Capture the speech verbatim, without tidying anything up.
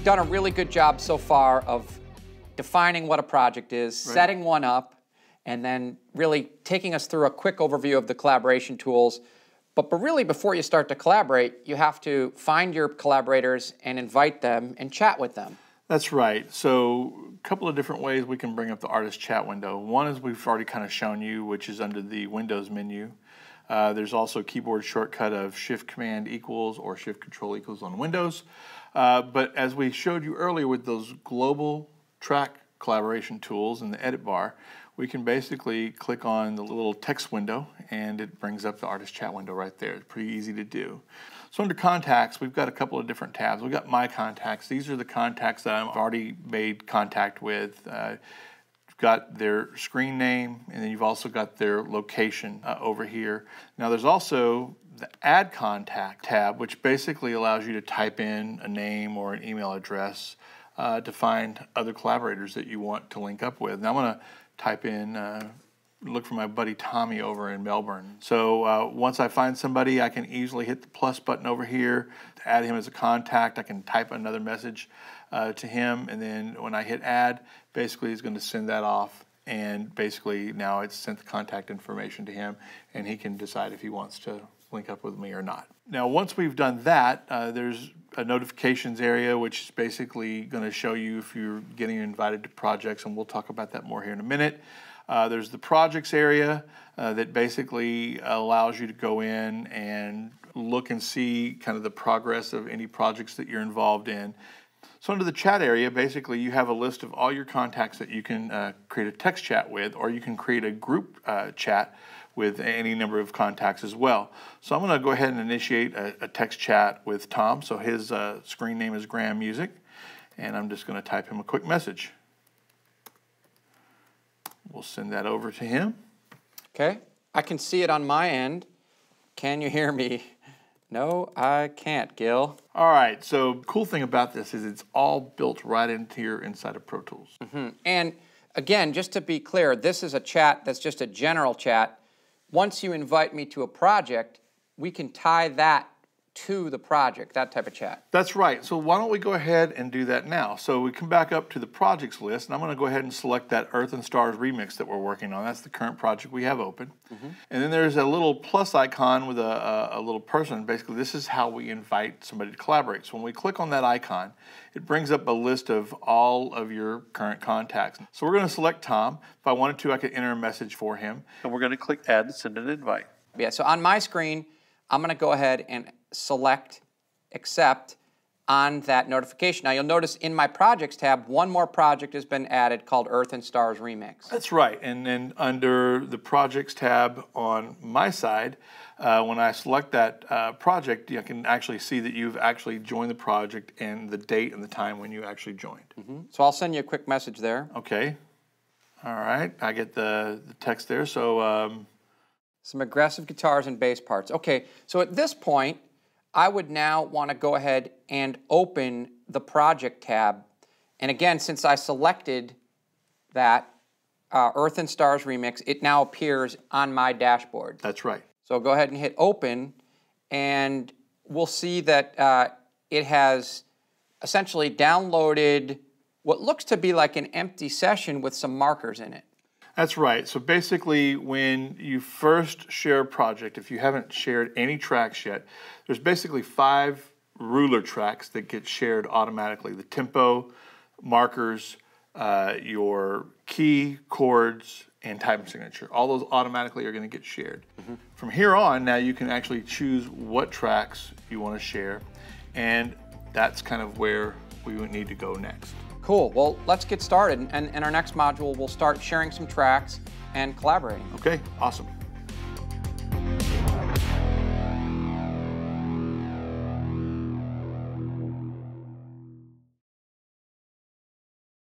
done a really good job so far of defining what a project is, right, setting one up, and then really taking us through a quick overview of the collaboration tools. But, but really, before you start to collaborate, you have to find your collaborators and invite them and chat with them. That's right. So a couple of different ways we can bring up the artist chat window. One is we've already kind of shown you, which is under the Windows menu. Uh, there's also a keyboard shortcut of Shift Command equals or Shift Control equals on Windows. Uh, but as we showed you earlier with those global track collaboration tools in the edit bar, we can basically click on the little text window and it brings up the artist chat window right there. It's pretty easy to do. So under contacts, we've got a couple of different tabs. We've got my contacts. These are the contacts that I've already made contact with. Uh, you've got their screen name, and then you've also got their location uh, over here. Now there's also the Add Contact tab, which basically allows you to type in a name or an email address uh, to find other collaborators that you want to link up with. Now I'm going to type in, uh, look for my buddy Tommy over in Melbourne. So uh, once I find somebody, I can easily hit the plus button over here to add him as a contact. I can type another message uh, to him, and then when I hit add, basically he's going to send that off, and basically now it's sent the contact information to him, and he can decide if he wants to link up with me or not. Now once we've done that, uh, there's a notifications area, which is basically going to show you if you're getting invited to projects, and we'll talk about that more here in a minute. Uh, there's the projects area uh, that basically allows you to go in and look and see kind of the progress of any projects that you're involved in. So under the chat area, basically you have a list of all your contacts that you can uh, create a text chat with, or you can create a group uh, chat with any number of contacts as well. So I'm going to go ahead and initiate a, a text chat with Tom. So his uh, screen name is Graham Music, and I'm just going to type him a quick message. We'll send that over to him. Okay, I can see it on my end. Can you hear me? No, I can't, Gil. All right, so cool thing about this is it's all built right into here inside of Pro Tools. Mm-hmm. And again, just to be clear, this is a chat that's just a general chat. Once you invite me to a project, we can tie that to the project, that type of chat. That's right. So why don't we go ahead and do that now? So we come back up to the projects list, and I'm going to go ahead and select that Earth and Stars remix that we're working on. That's the current project we have open. Mm-hmm. And then there's a little plus icon with a, a, a little person. Basically, this is how we invite somebody to collaborate. So when we click on that icon, it brings up a list of all of your current contacts. So we're going to select Tom. If I wanted to, I could enter a message for him. And we're going to click Add and send an invite. Yeah, so on my screen, I'm going to go ahead and select accept on that notification. Now you'll notice in my projects tab, one more project has been added called Earth and Stars Remix. That's right. And then under the projects tab on my side, uh, when I select that uh, project, I can actually see that you've actually joined the project and the date and the time when you actually joined. Mm-hmm. So I'll send you a quick message there. Okay. All right. I get the, the text there. So um, some aggressive guitars and bass parts. Okay, so at this point, I would now want to go ahead and open the project tab. And again, since I selected that uh, Earth and Stars Remix, it now appears on my dashboard. That's right. So go ahead and hit open, and we'll see that uh, it has essentially downloaded what looks to be like an empty session with some markers in it. That's right. So basically, when you first share a project, if you haven't shared any tracks yet, there's basically five ruler tracks that get shared automatically. The tempo, markers, uh, your key, chords, and time signature. All those automatically are going to get shared. Mm-hmm. From here on, now you can actually choose what tracks you want to share, and that's kind of where we would need to go next. Cool. Well, let's get started. And in our next module, we'll start sharing some tracks and collaborating. Okay, awesome.